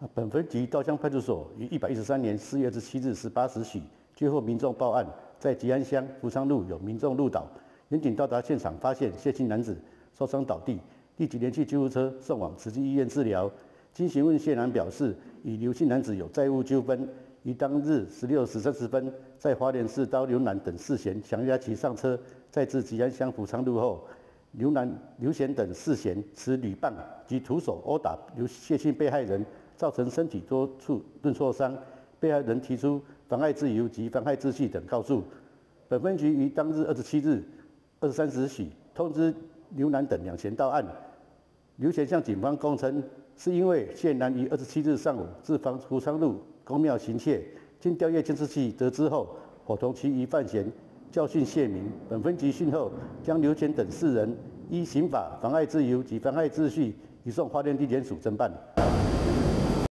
本分局稻香派出所于113年4月27日18时许接获民众报案，在吉安乡福昌路有民众路倒，民警到达现场，发现谢姓男子受伤倒地，立即联系救护车送往慈济医院治疗。经询问，谢男表示，与刘姓男子有债务纠纷，于当日16时30分，在花莲市到刘男等4嫌强压其上车，再至吉安乡福昌路后，刘贤等4嫌持铝棒及徒手殴打谢姓被害人，造成身体多处钝挫伤。被害人提出妨碍自由及妨害秩序等告诉。本分局于当日27日23时许通知刘男等2嫌到案。刘贤向警方供称，是因为谢男于27日上午至福昌路公庙行窃，经调阅监视器得知后，伙同其余犯嫌教训谢民。本分局讯后，将刘贤等4人依刑法妨碍自由及妨害秩序移送花莲地检署侦办。